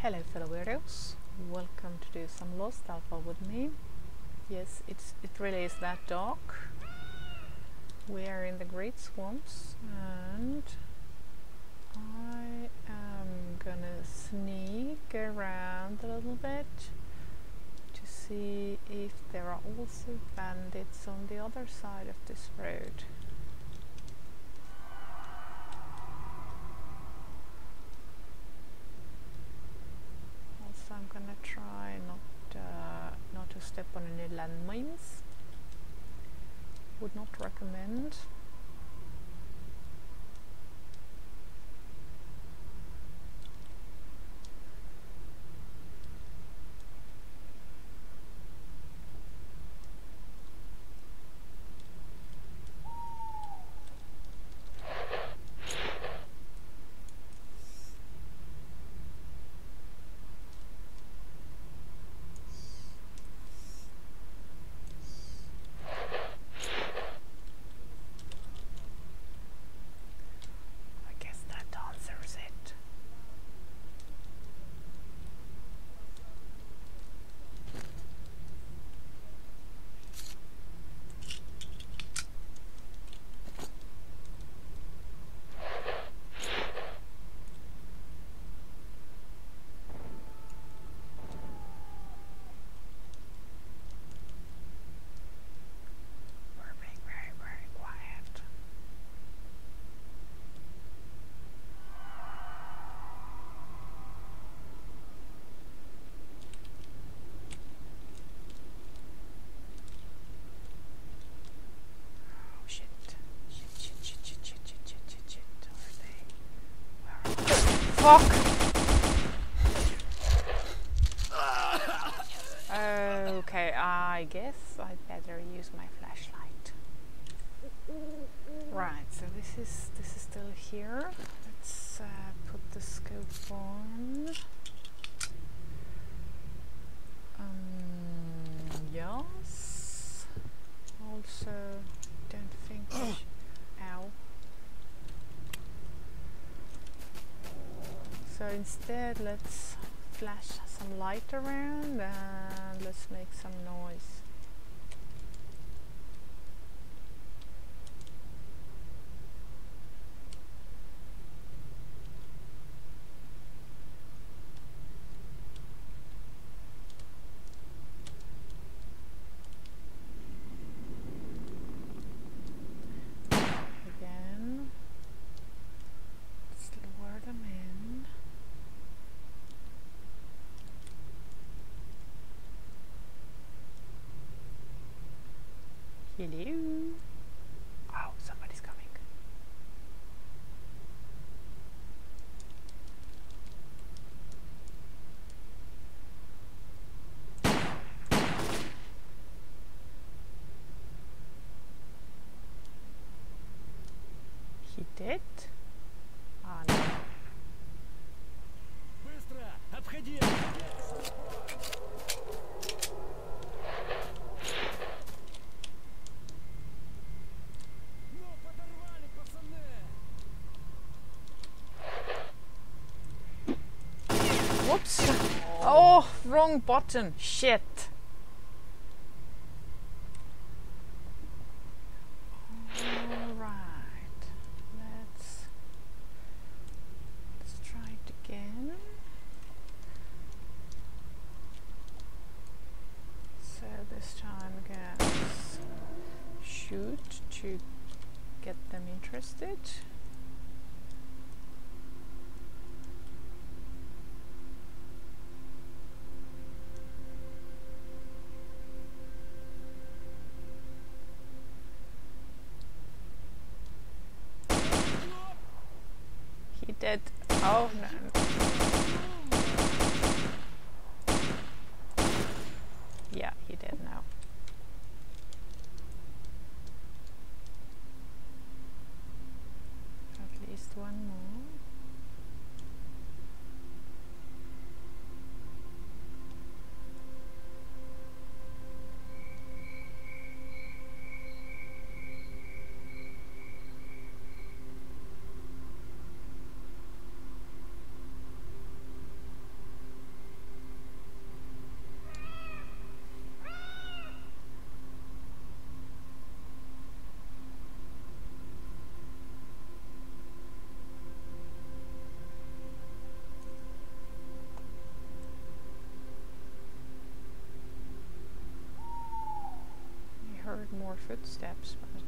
Hello fellow weirdos, welcome to do some Lost Alpha with me. Yes, it really is that dark. We are in the Great Swamps and I am gonna sneak around a little bit to see if there are also bandits on the other side of this road. Also, I'm gonna try not to step on any landmines. Would not recommend. Fuck! Okay, I guess I'd better use my flashlight. Right, so this is still here. Let's put the scope on. Yes. Also, don't think. Ow. So instead, let's flash some light around and let's make some noise. Again, let's lure them in. Hello. Oh, somebody's coming. He did? Ah, no. Быстро! Обходи! Ну, подорвали, пацаны! Whoops! Oh, wrong button. Shit. Alright. Let's try it again. So this time again, shoot to get them interested. He did. Oh no. Yeah, he did now. At least one more. more footsteps, but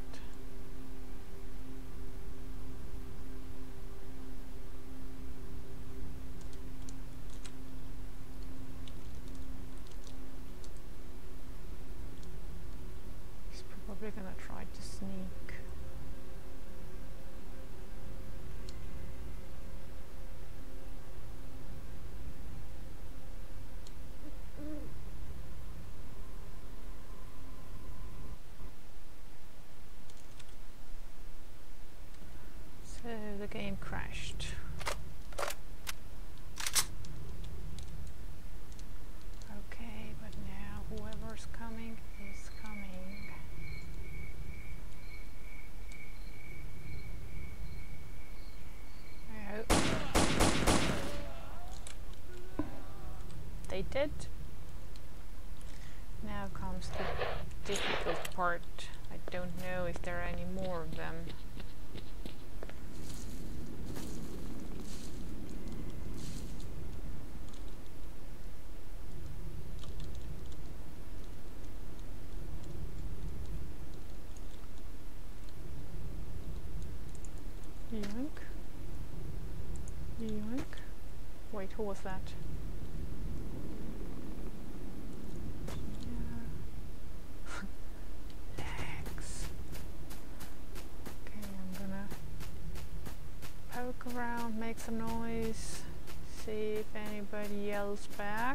he's probably gonna try to sneak. So the game crashed. Okay, but now whoever's coming is coming. Oh. They did. Now comes the difficult part. I don't know if there are any more of them. Yoink. Yoink. Wait, who was that? Legs. Okay, I'm gonna poke around, make some noise, see if anybody yells back.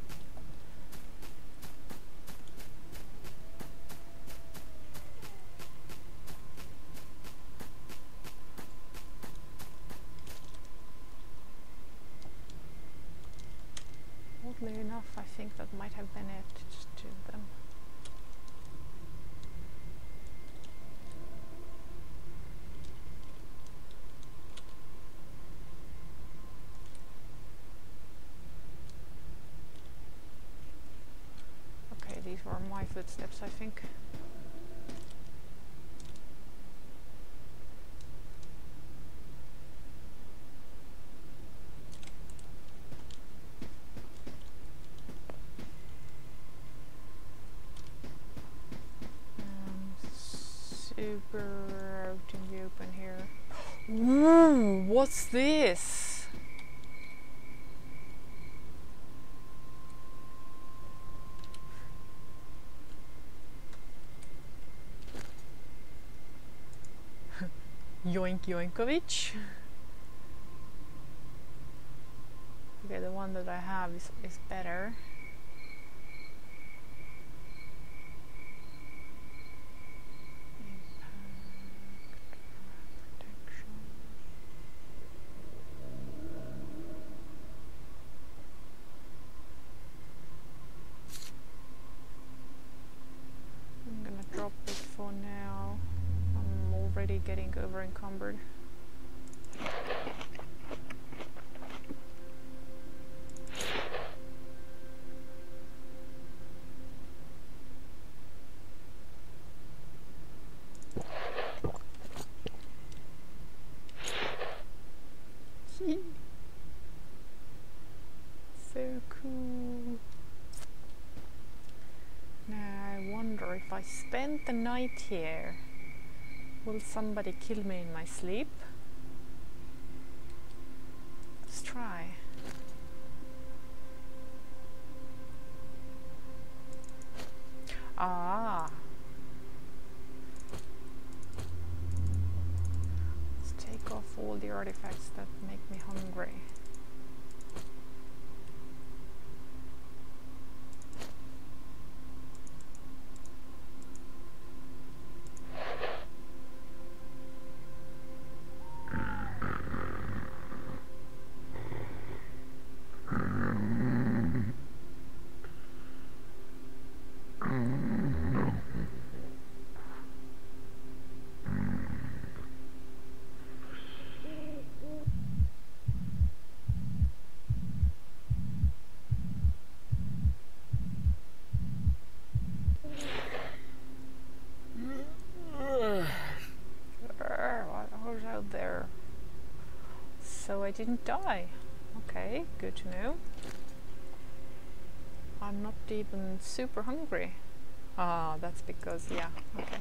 Oddly enough, I think that might have been it, just two of them. Okay, these were my footsteps, I think. Super out in the open here. Ooh, what's this? Yoink Yoinkovich. Okay, the one that I have is better. Getting over encumbered. So cool. Now I wonder if I spend the night here, will somebody kill me in my sleep? Let's try. Ah. Let's take off all the artifacts that make me hungry. Who's out there? So I didn't die. Okay, good to know. I'm not even super hungry. Ah, that's because, yeah, okay.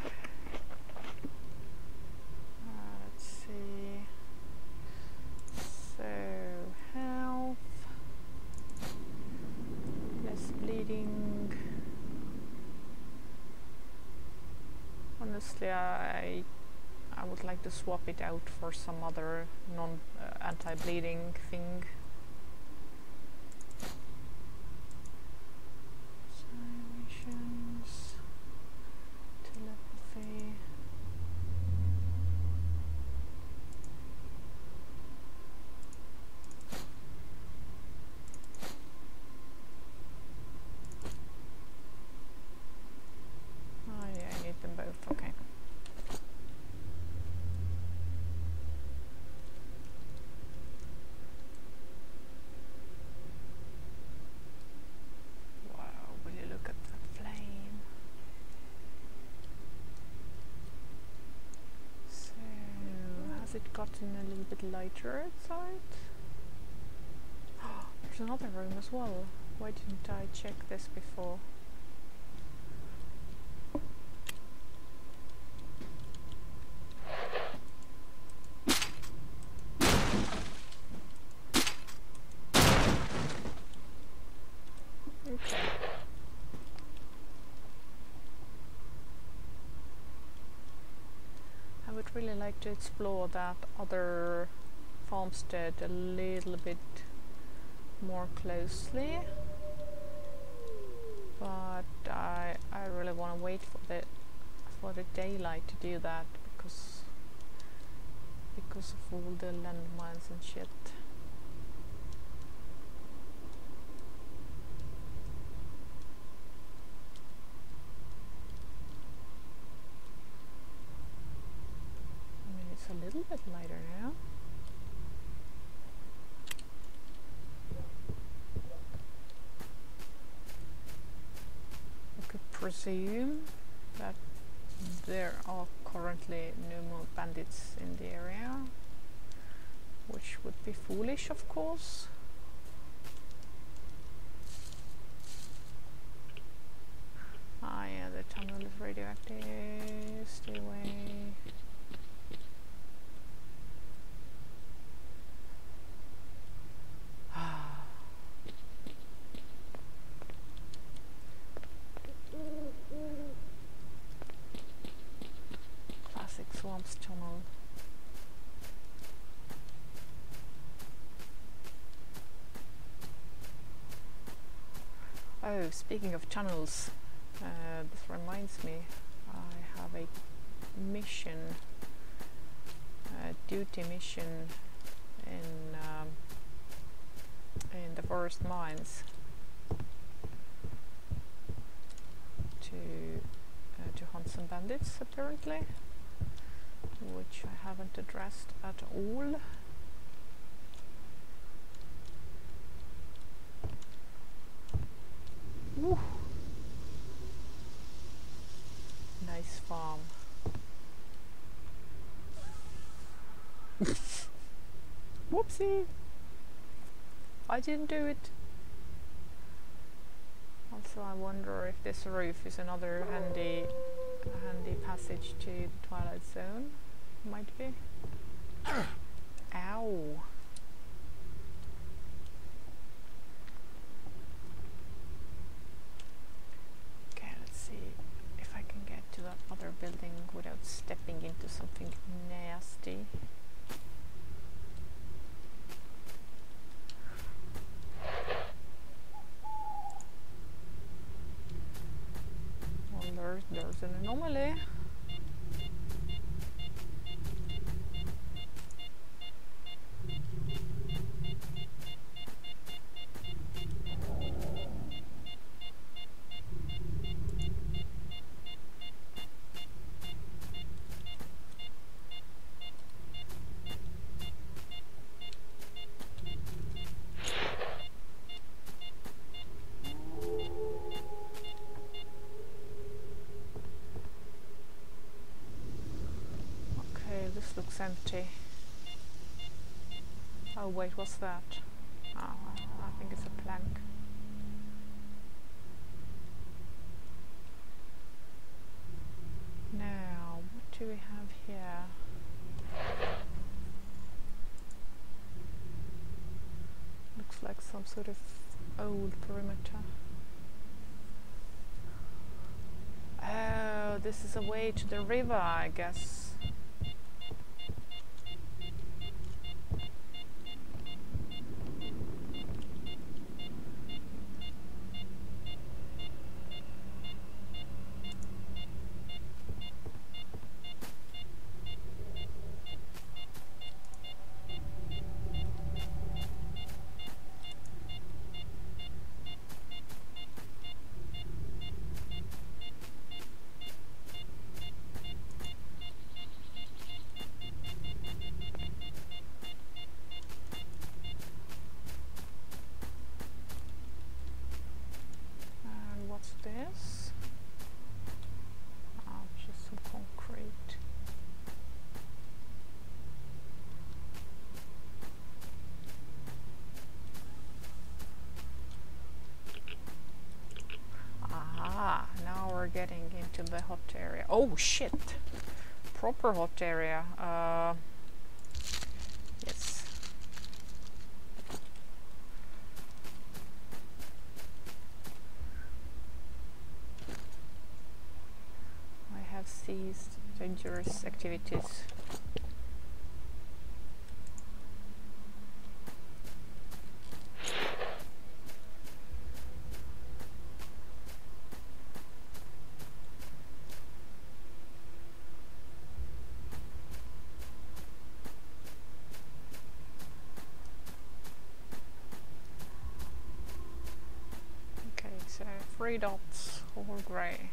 Let's see. So, health, less bleeding. Honestly, I would like to swap it out for some other non anti-bleeding thing. Missions, telepathy. Oh yeah, I need them both, okay. Wow, will you look at that flame? So, has it gotten a little bit lighter outside? There's another room as well. Why didn't I check this before? Okay. I would really like to explore that other farmstead a little bit more closely, but I really want to wait for the daylight to do that because of all the landmines and shit. I mean, it's a little bit lighter now. I could presume that there are currently no more bandits in the area, which would be foolish, of course. Ah yeah, the tunnel is radioactive, stay away. Classic swamps tunnel. Oh, speaking of tunnels, this reminds me, I have a mission, duty mission in the forest mines to hunt some bandits apparently, which I haven't addressed at all. Woo. Nice farm. Whoopsie! I didn't do it. Also, I wonder if this roof is another handy passage to the Twilight Zone. Might be. Ow! Okay, let's see if I can get to that other building without stepping into something nasty. Well, there's an anomaly. Looks empty. Oh wait, what's that? Oh, I think it's a plank. Now, what do we have here? Looks like some sort of old perimeter. Oh, this is a way to the river, I guess. This? Oh, just some concrete. Aha, now we're getting into the hot area. Oh shit! Proper hot area. Yes. Ceased dangerous activities. Okay, so 3 dots, all grey.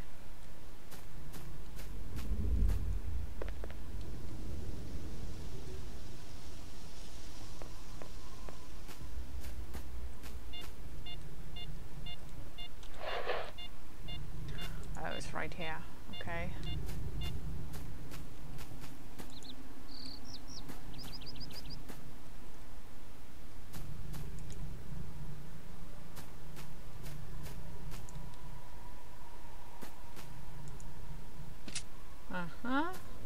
Right here, okay. Uh-huh.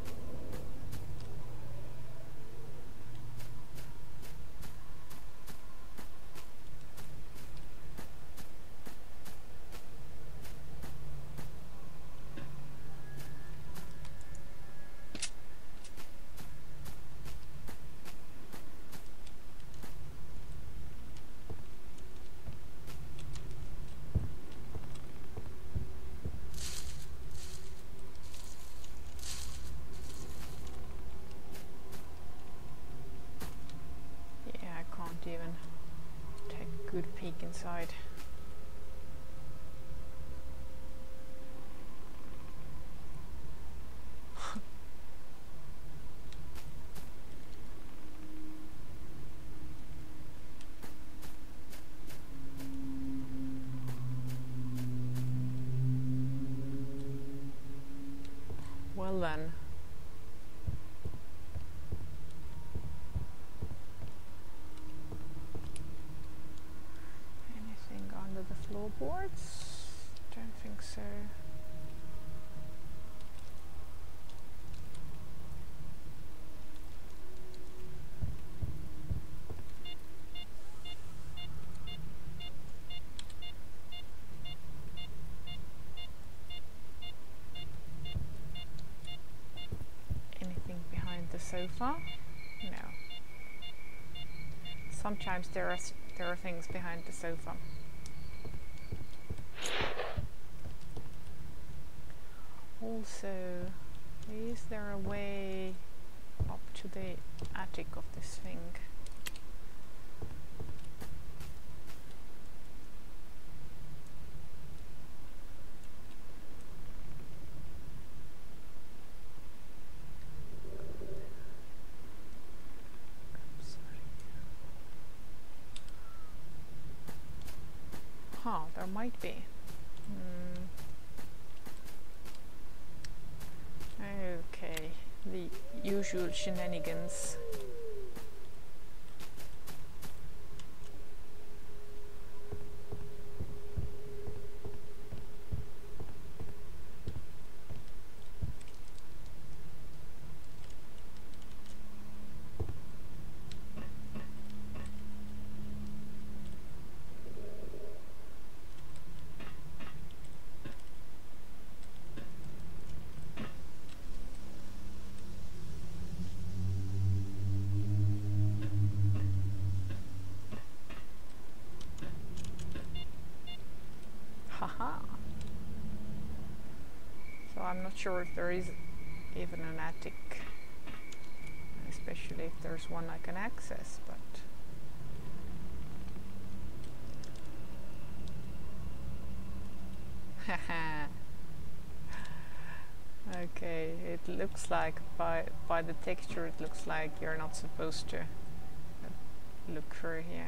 Even take a good peek inside. Well then. The floorboards? Don't think so. Anything behind the sofa? No. Sometimes there are things behind the sofa. Also, is there a way up to the attic of this thing? Huh, there might be. Okay, the usual shenanigans. I'm not sure if there is even an attic, especially if there's one I can access, but haha. Okay, it looks like by the texture it looks like you're not supposed to look through here.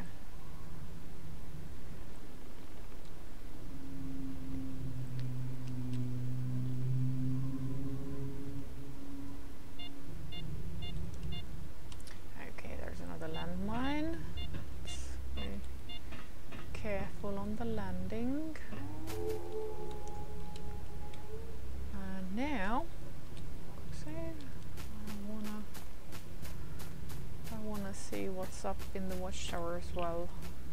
Okay, there's another landmine. Let's be careful on the landing. And now, I wanna see what's up in the watchtower as well.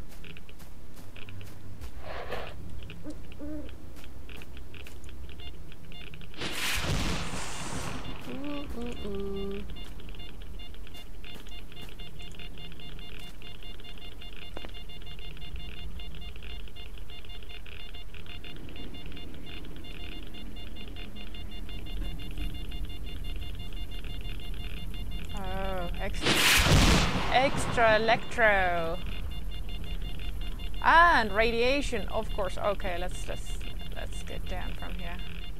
Ooh. Oh, extra electro and radiation, of course. Okay, let's get down from here.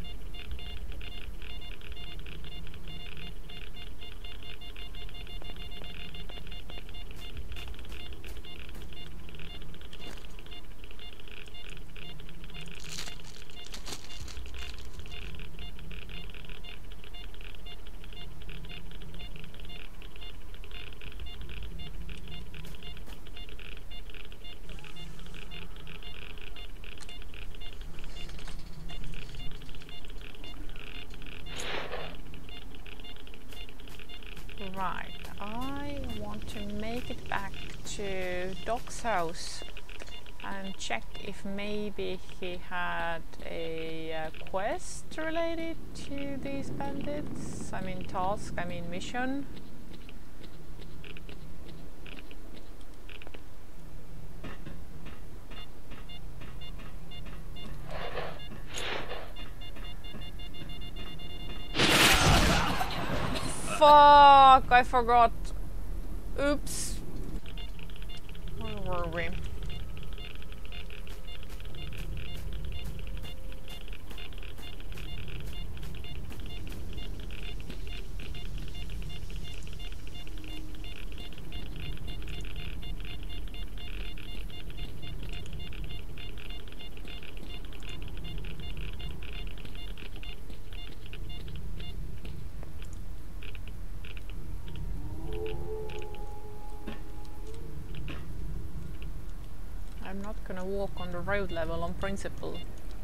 Right, I want to make it back to Doc's house and check if maybe he had a quest related to these bandits. I mean task, I mean mission. Fuck, I forgot. Oops. Where were we? I'm not gonna walk on the road level on principle.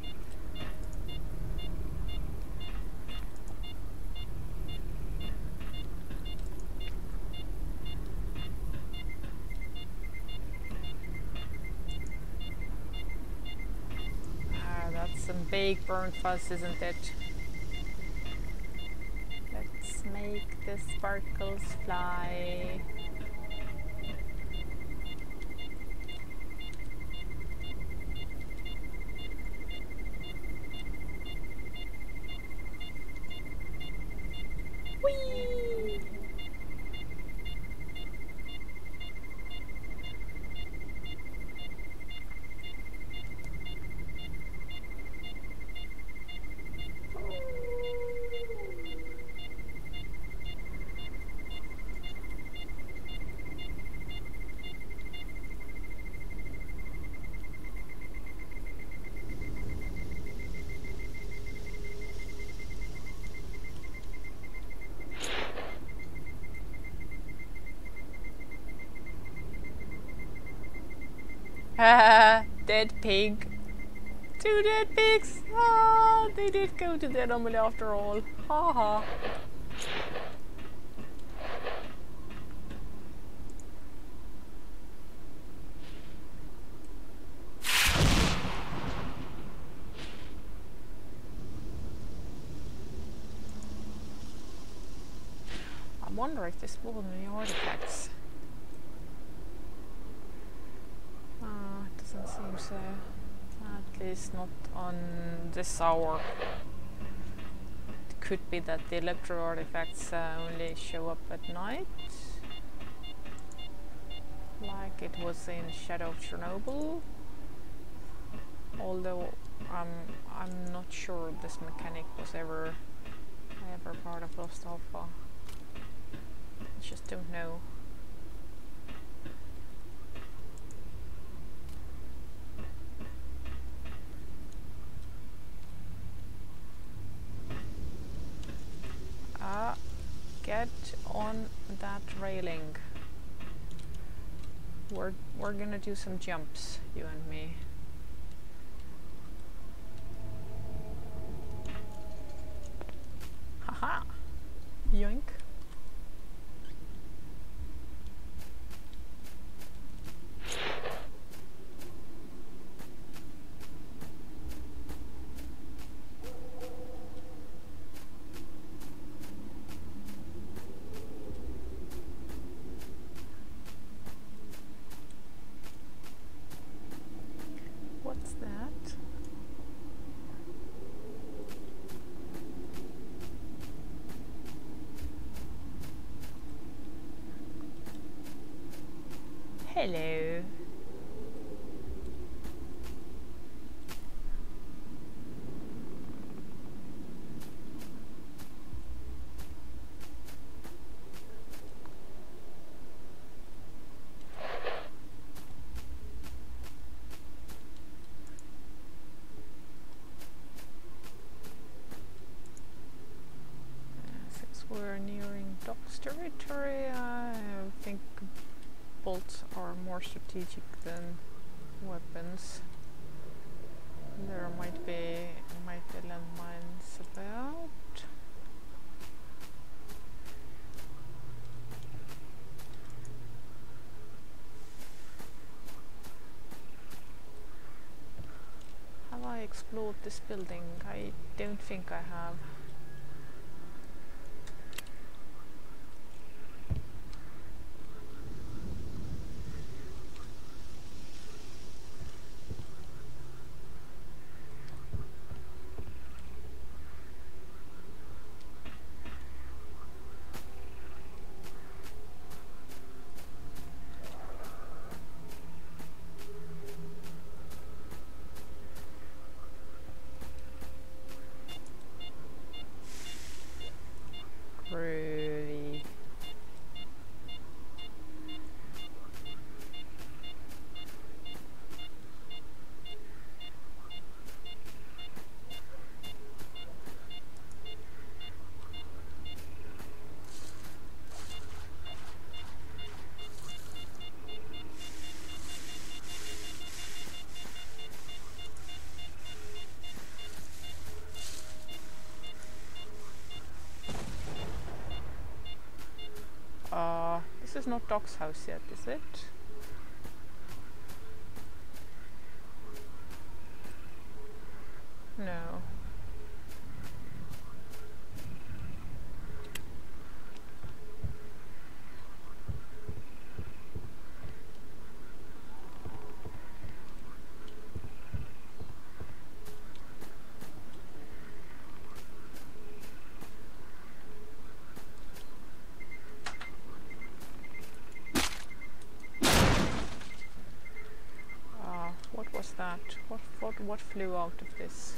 Ah, that's some big burnt fuzz, isn't it? Let's make the sparkles fly. Whee! Dead pig. 2 dead pigs. Ah, they did go to the anomaly after all. Haha. I wonder if there's more than any artifacts. It doesn't seem so. At least not on this hour. could be that the electro artifacts only show up at night, like it was in Shadow of Chernobyl. Although I'm not sure this mechanic was ever part of Lost Alpha. I just don't know. Get on that railing. We're gonna do some jumps, you and me. Haha! Yoink. What's that? Hello. Since we're nearing Doc's territory, I think bolts are more strategic than weapons. There might be landmines about. Have I explored this building? I don't think I have. Groovy. This is not Doc's house yet, is it? No. What was that? What flew out of this?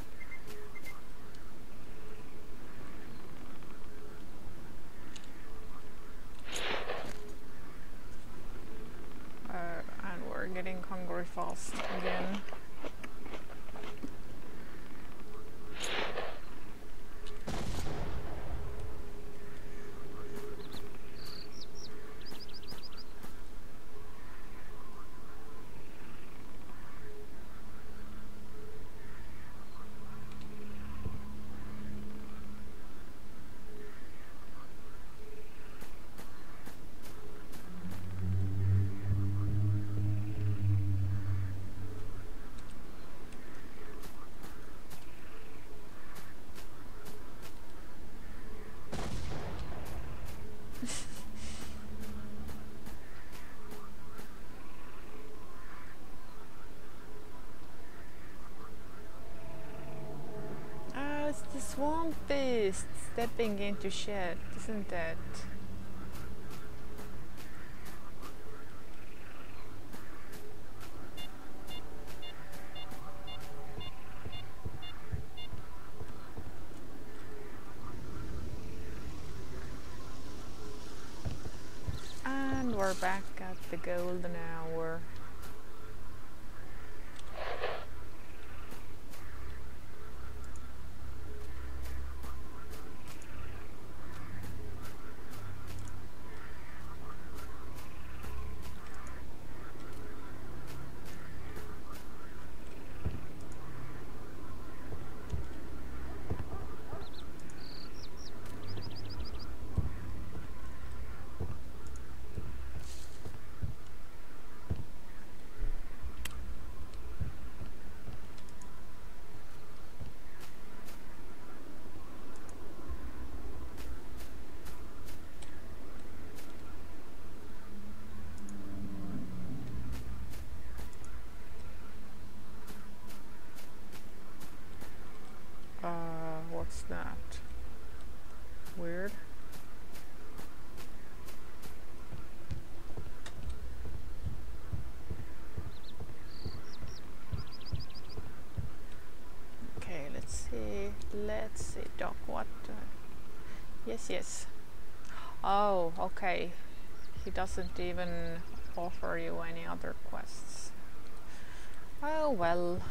And we're getting hungry fast again. Beast stepping into shit, isn't it? And we're back at the golden hour. What's that? Weird. Okay, let's see. Let's see, Doc. What? Yes. Oh, okay. He doesn't even offer you any other quests. Oh well.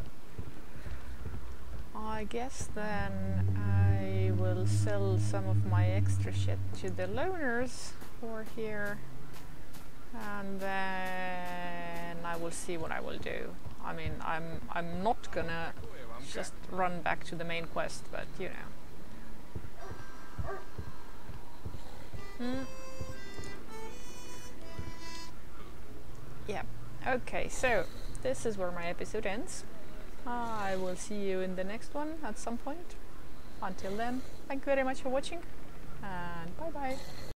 I guess then I will sell some of my extra shit to the loners who are here, and then I will see what I will do. I mean, I'm not gonna just run back to the main quest, but you know. Yeah. Okay, so this is where my episode ends. I will see you in the next one at some point. Until then, thank you very much for watching, and bye bye.